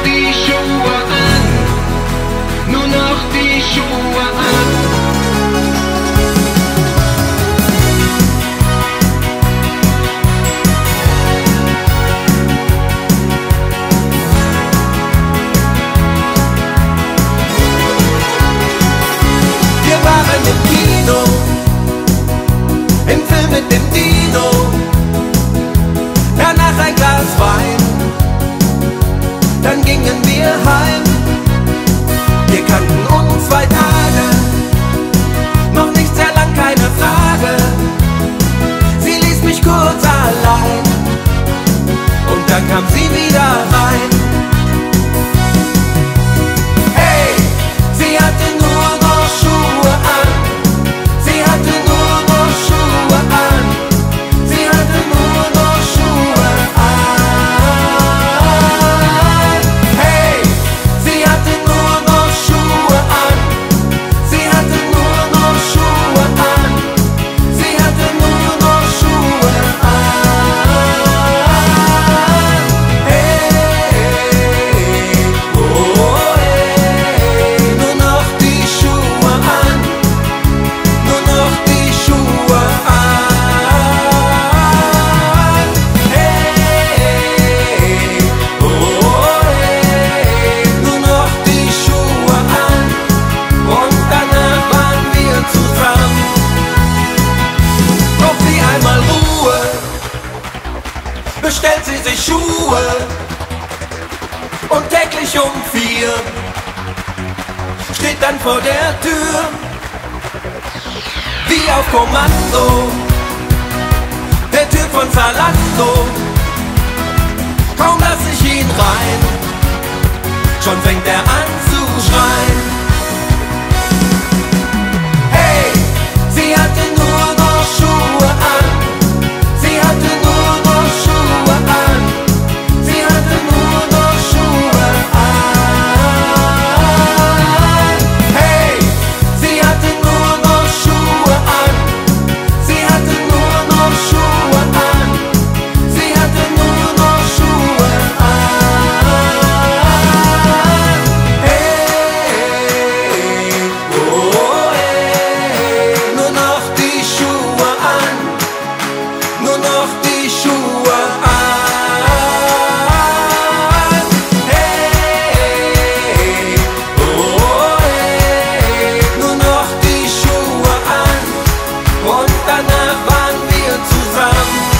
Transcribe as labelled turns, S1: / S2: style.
S1: die Schuhe an, nur noch die Schuhe an.
S2: Wir waren im Kino, im Film mit dem Dino, danach ein Glas Wein, dann gingen wir heim. Wir kannten uns 2 Tage, noch nicht sehr lang, keine Frage. Sie ließ mich kurz allein und dann kam sie wieder rein. Hey, sie hatte nur noch Schuhe an, sie hatte nur noch Schuhe an, sie hatte nur noch Schuhe an. Hey, sie hatte nur noch Schuhe an, sie hatte nur noch Schuhe an, sie hatte nur noch Schuhe an. Hey, oh, hey, nur noch die Schuhe an, nur noch die Schuhe an. Hey, oh, hey, nur noch die Schuhe an. Und danach waren wir zusammen. Braucht sie einmal Ruhe, bestellt sie sich Schuhe. Und täglich um 4 steht dann vor der Tür, wie auf Kommando, der Typ von Zalando. Kaum lass ich ihn rein, schon fängt er an zu schreien. Hey, sie hatte nur noch Schuhe an, sie hatte nur noch Schuhe an, sie hatte nur noch Schuhe an. Hey, sie hatte nur noch Schuhe an, sie hatte nur noch Schuhe an, sie hatte nur noch Schuhe an. Hey, oh, hey, nur noch die Schuhe an, nur noch die Schuhe an. Hey, oh, hey, nur noch die Schuhe an. Und danach waren wir zusammen.